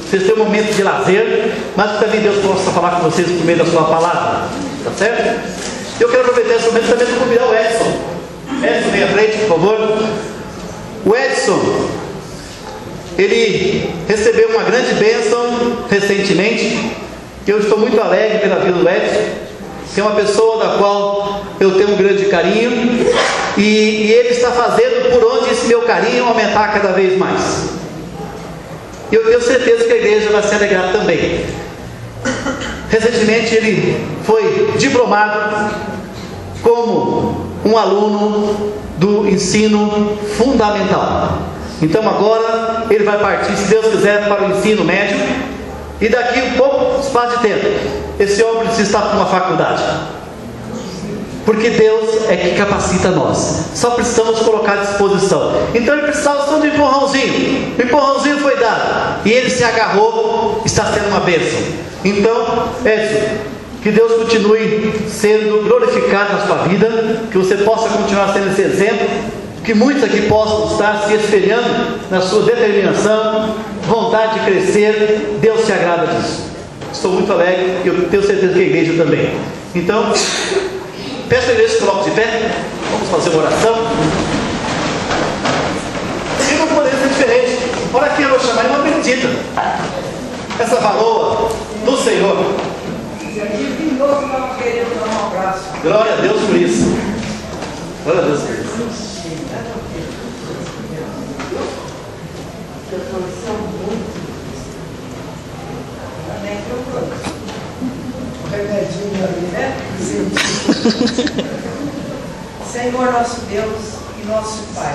vocês tenham um momento de lazer, mas que também Deus possa falar com vocês por meio da sua palavra, tá certo? Eu quero aproveitar esse momento também para convidar o Edson. Edson, vem à frente, por favor. O Edson, ele recebeu uma grande bênção recentemente. Eu estou muito alegre pela vida do Edson, que é uma pessoa da qual eu tenho um grande carinho, e ele está fazendo por onde esse meu carinho aumentar cada vez mais. E eu tenho certeza que a igreja vai se alegrar também. Recentemente ele foi diplomado como um aluno do ensino fundamental. Então agora ele vai partir, se Deus quiser, para o ensino médio, e daqui um pouco espaço de tempo esse homem precisa estar para uma faculdade, porque Deus é que capacita nós, só precisamos colocar à disposição. Então ele precisava só de um empurrãozinho, o empurrãozinho foi dado, e ele se agarrou, está sendo uma bênção. Então, Edson, que Deus continue sendo glorificado na sua vida, que você possa continuar sendo esse exemplo, que muitos aqui possam estar se espelhando na sua determinação, vontade de crescer. Deus se agrada disso. Estou muito alegre e eu tenho certeza que a igreja também. Então, peço a igreja que coloque de pé, vamos fazer uma oração. E não poderia ser diferente. Olha aqui, eu vou chamar de uma bendita, essa varoa do Senhor. Glória a Deus por isso. Glória a Deus por isso. Senhor nosso Deus e nosso Pai,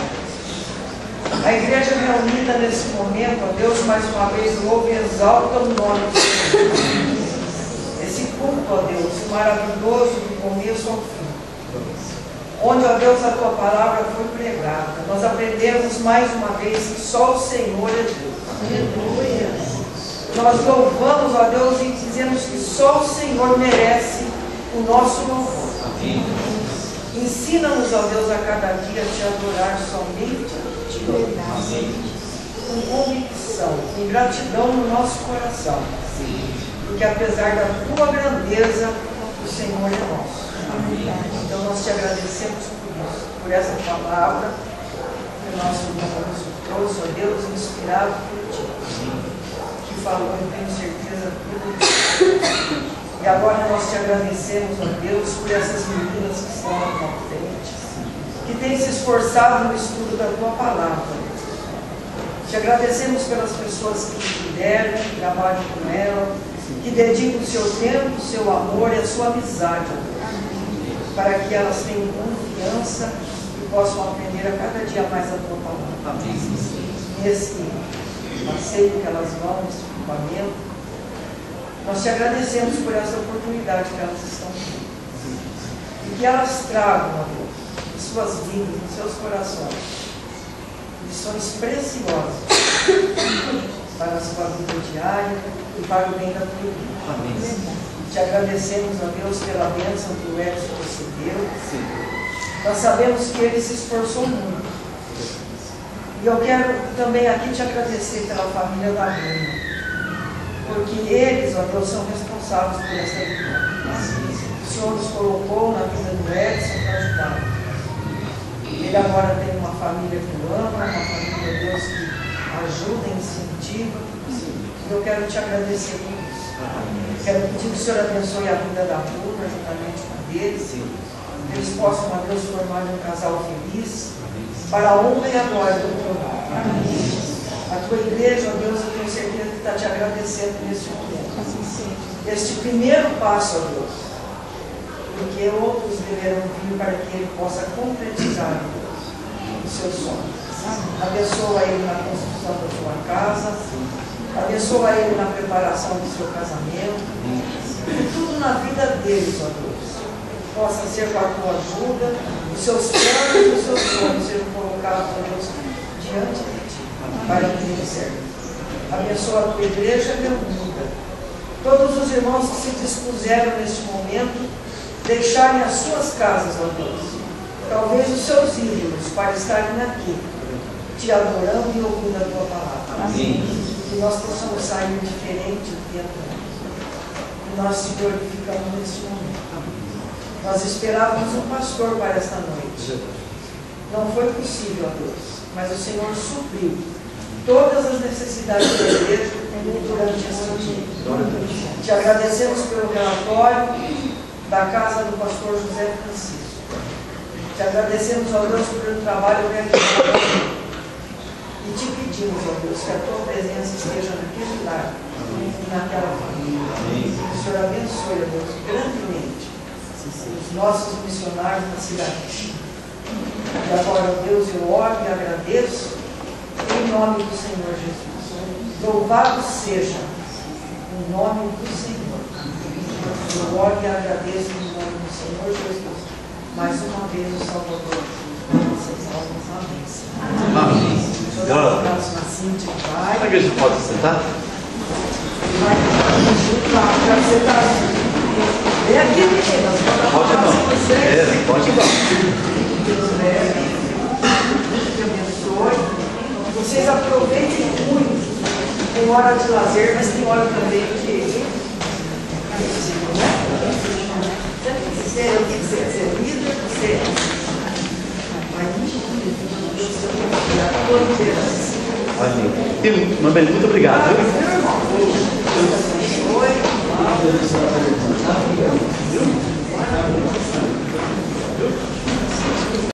a igreja reunida nesse momento, ó Deus, mais uma vez louva e exalta o nome do Senhor. Esse culto, ó Deus, maravilhoso do começo ao fim, onde, ó Deus, a tua palavra foi pregada, nós aprendemos mais uma vez que só o Senhor é Deus. Aleluia. Nós louvamos, ó Deus, e dizemos que só o Senhor merece o nosso louvor. Ensina-nos, ó Deus, a cada dia a te adorar somente a ti, com convicção, com gratidão no nosso coração, porque apesar da tua grandeza, o Senhor é nosso. Então nós te agradecemos por isso, por essa palavra que o nosso irmão nos trouxe, ó Deus, inspirado por ti, que falou, eu tenho certeza, tudo isso. E agora nós te agradecemos, ó Deus, por essas meninas que estão na tua frente, que têm se esforçado no estudo da tua palavra. Te agradecemos pelas pessoas que lideram, que trabalham com ela, que dedicam o seu tempo, o seu amor e a sua amizade, para que elas tenham confiança e possam aprender a cada dia mais a tua palavra. Nesse passeio que elas vão, nesse equipamento, nós te agradecemos por essa oportunidade que elas estão tendo. E que elas tragam, ó Deus, em suas vidas, em seus corações, lições preciosas para a sua vida diária e para o bem da tua vida. Amém. Te agradecemos, ó Deus, pela bênção que o Edson recebeu. Nós sabemos que ele se esforçou muito. E eu quero também aqui te agradecer pela família da Bruna, porque eles, ó Deus, são responsáveis por essa vitória. O Senhor nos colocou na vida do Edson para ajudar. Ele agora tem uma família que o ama, uma família, Deus, que ajuda e incentiva. E eu quero te agradecer por isso. Quero pedir que o Senhor abençoe a vida da Bruna, juntamente com eles, que eles possam, ó Deus, formar um casal feliz, para a honra e a glória do teu nome. A tua igreja, ó Deus, eu tenho certeza que está te agradecendo nesse momento. Este primeiro passo, ó Deus, porque outros deverão vir para que ele possa concretizar, Deus, os seus sonhos. Abençoa ele na construção da sua casa, abençoa ele na preparação do seu casamento, e tudo na vida deles, ó Deus, possa ser com a tua ajuda, os seus planos e os seus sonhos sejam colocados, ó Deus, diante de ti, para que ele serve. Abençoa a tua igreja reunida, todos os irmãos que se dispuseram neste momento, deixarem as suas casas, ó Deus, talvez os seus ídolos, para estarem aqui, te adorando e ouvindo a tua palavra. Amém. que nós possamos sair diferente do tempo. E nós te glorificamos neste momento. Nós esperávamos um pastor para esta noite. Não foi possível, a Deus, mas o Senhor supriu todas as necessidades da igreja durante esta noite. Te agradecemos pelo relatório da casa do pastor José Francisco. Te agradecemos, ó Deus, pelo trabalho realizado. E te pedimos, ó Deus, que a tua presença esteja naquele lar e naquela família. Que o Senhor abençoe, ó Deus, grandemente os nossos missionários na cidade. E agora, ó Deus, eu oro e agradeço em nome do Senhor Jesus. Louvado seja o nome do Senhor. Eu oro e agradeço em nome do Senhor Jesus. Mais uma vez o Salvador das nossas almas. Amém. Amém. A igreja pode sentar? Vem aqui, meninas. Pode não. Pode não. Deus leve, te abençoe. Vocês aproveitem muito. Tem hora de lazer, mas tem hora também de. Você é líder, você Amém. Mabel, muito obrigado. Oi.